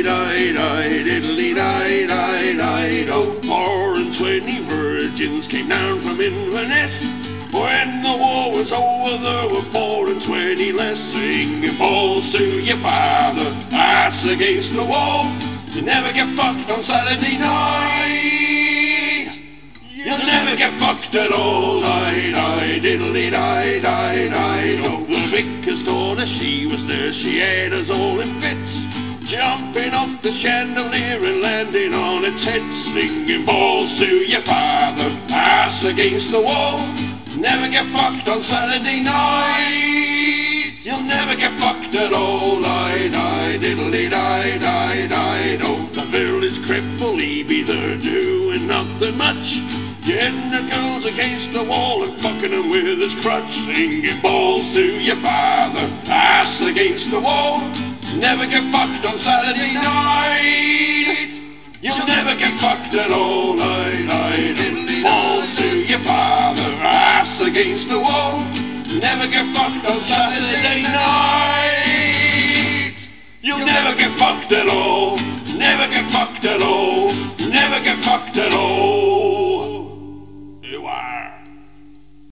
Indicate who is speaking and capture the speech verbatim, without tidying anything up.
Speaker 1: di-di-di, diddly-di-di-di-do. Four and twenty virgins came down from Inverness. When the war was over, there were four and twenty less, singing balls to your father, ass against the wall. You never get fucked on Saturday night. You'll never get fucked at all. Die-die, diddly-di-di-di-do. The vicar's daughter, she was there, she had us all in fits, jumping off the chandelier and landing on its head, singing balls to your father, ass against the wall. Never get fucked on Saturday night. You'll never get fucked at all. Die-die, diddly-di-di-di-do. The village cripple, he be there doing nothing much, getting the girls against the wall and fucking them with his crutch, singing balls to your father, ass against the wall. Never get fucked on Saturday night. You'll never get fucked at all. Die-die, diddly, balls to your father, ass against the wall. Never get fucked on Saturday night. You'll never get fucked at all.